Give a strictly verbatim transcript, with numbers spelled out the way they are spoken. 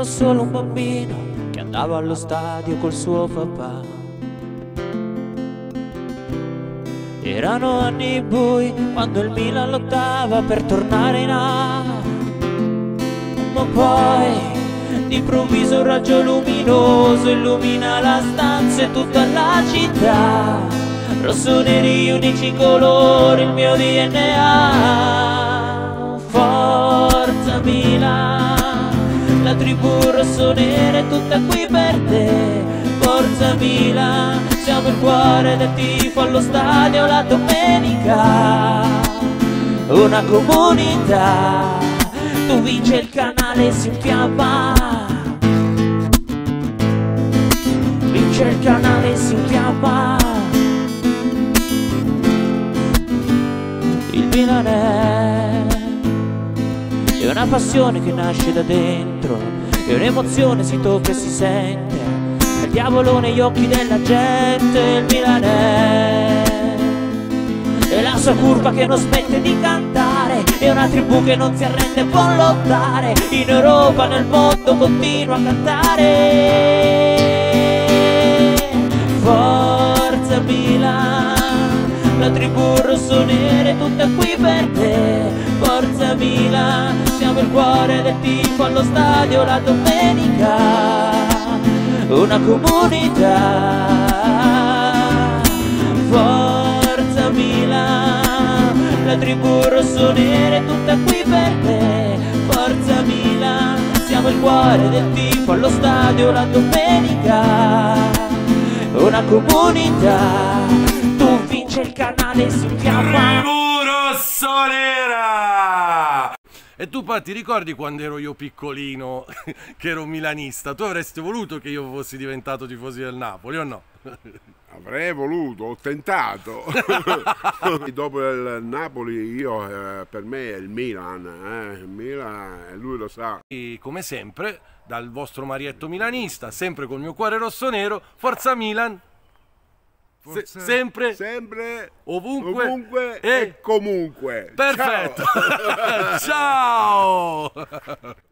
solo un bambino che andava allo stadio col suo papà. Erano anni bui quando il Milan lottava per tornare in A, ma poi d'improvviso un raggio luminoso illumina la stanza e tutta la città. Rossoneri, unici colori, il mio D N A. Forza Milan, la tribù rossonera è tutta qui per te. Forza Milan, siamo il cuore del tifo allo stadio la domenica. Una comunità, tu vince il canale si infiamma. Vince il canale si infiamma. Il Milan è, è una passione che nasce da dentro, è un'emozione, si tocca e si sente, è il diavolo negli occhi della gente. Il Milan è, è la sua curva che non smette di cantare, è una tribù che non si arrende e può lottare, in Europa, nel mondo continua a cantare. Forza Milan, la tribù rossonera è tutta qui per te. Forza Milan, siamo il cuore del tifo allo stadio la domenica. Una comunità. Forza Milan, la tribù rossonera è tutta qui per te. Forza Milan, siamo il cuore del tifo allo stadio la domenica. Una comunità, tu vince il canale si infiamma. Tribù rossonera! E tu pa, ti ricordi quando ero io piccolino che ero milanista? Tu avresti voluto che io fossi diventato tifoso del Napoli o no? Avrei voluto, ho tentato. Dopo il Napoli io, eh, per me è il Milan, eh. Il Milan, e lui lo sa. E come sempre, dal vostro Marietto milanista, sempre col mio cuore rossonero, forza Milan! Se sempre, sempre, ovunque, ovunque e, e comunque. Perfetto! Ciao! Ciao.